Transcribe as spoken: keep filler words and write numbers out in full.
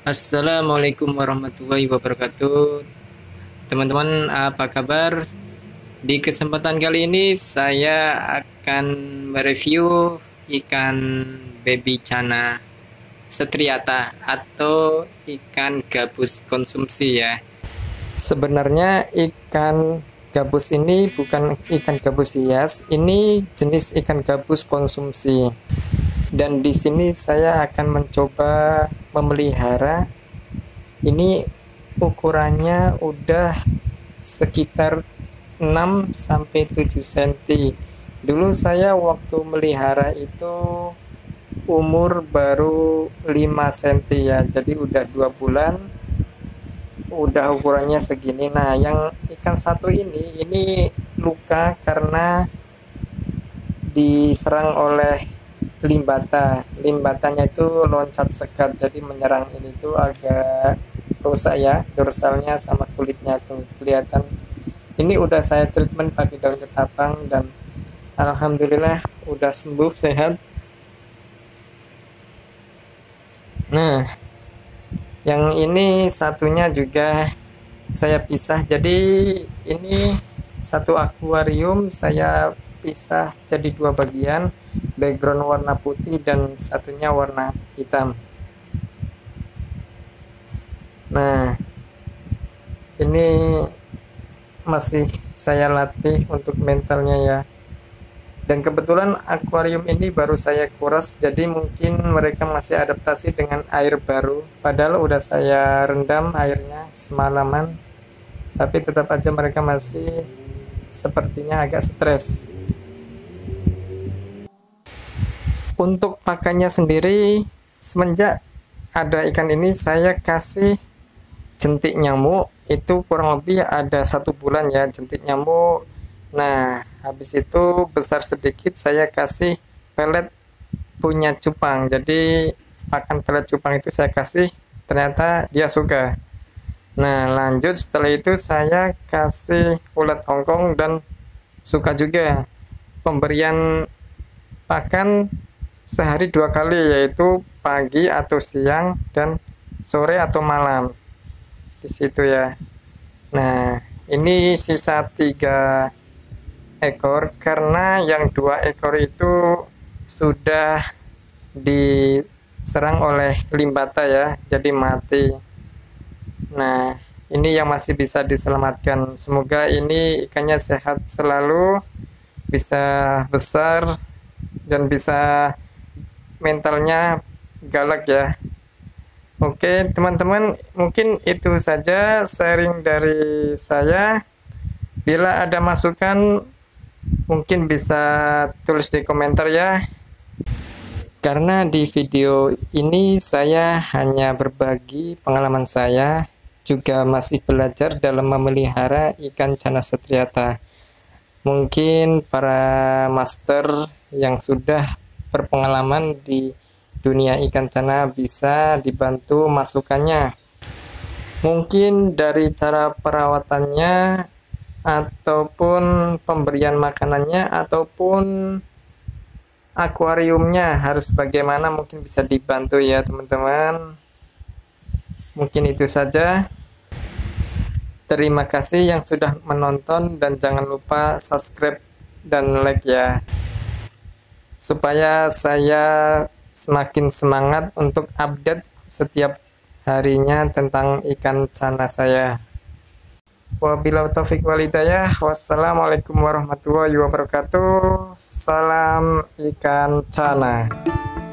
Assalamualaikum warahmatullahi wabarakatuh. Teman-teman, apa kabar? Di kesempatan kali ini saya akan mereview ikan baby cana striata atau ikan gabus konsumsi ya. Sebenarnya ikan gabus ini bukan ikan gabus hias, ini jenis ikan gabus konsumsi. Dan di sini saya akan mencoba memelihara. Ini ukurannya udah sekitar enam sampai tujuh sentimeter. Dulu saya waktu melihara itu umur baru lima sentimeter ya. Jadi udah dua bulan udah ukurannya segini. Nah, yang ikan satu ini ini luka karena diserang oleh limbata. Limbatanya itu loncat sekat, jadi menyerang ini tuh agak rusak ya, dorsalnya sama kulitnya tuh kelihatan. Ini udah saya treatment pakai daun ketapang dan alhamdulillah udah sembuh sehat. Nah, yang ini satunya juga saya pisah, jadi ini satu akuarium saya pisah jadi dua bagian, background warna putih dan satunya warna hitam. Nah, ini masih saya latih untuk mentalnya ya. Dan kebetulan akuarium ini baru saya kuras, jadi mungkin mereka masih adaptasi dengan air baru. Padahal udah saya rendam airnya semalaman, tapi tetap aja mereka masih sepertinya agak stres. Untuk pakannya sendiri, semenjak ada ikan ini saya kasih jentik nyamuk, itu kurang lebih ada satu bulan ya jentik nyamuk. Nah, habis itu besar sedikit saya kasih pelet punya cupang. Jadi pakan pelet cupang itu saya kasih, ternyata dia suka. Nah, lanjut setelah itu saya kasih ulat Hongkong dan suka juga. Pemberian pakan sehari dua kali, yaitu pagi atau siang dan sore atau malam di situ ya. Nah, ini sisa tiga ekor karena yang dua ekor itu sudah diserang oleh limbata ya, jadi mati. Nah, ini yang masih bisa diselamatkan. Semoga ini ikannya sehat selalu, bisa besar dan bisa mentalnya galak ya. Oke teman-teman, mungkin itu saja sharing dari saya. Bila ada masukan mungkin bisa tulis di komentar ya, karena di video ini saya hanya berbagi pengalaman saya, juga masih belajar dalam memelihara ikan cana striata. Mungkin para master yang sudah berpengalaman di dunia ikan cana bisa dibantu masukannya. Mungkin dari cara perawatannya, ataupun pemberian makanannya, ataupun akuariumnya harus bagaimana, mungkin bisa dibantu ya teman-teman. Mungkin itu saja. Terima kasih yang sudah menonton dan jangan lupa subscribe dan like ya, supaya saya semakin semangat untuk update setiap harinya tentang ikan cana saya. Wabillahi taufiq wal hidayah. Wassalamualaikum warahmatullahi wabarakatuh. Salam ikan cana.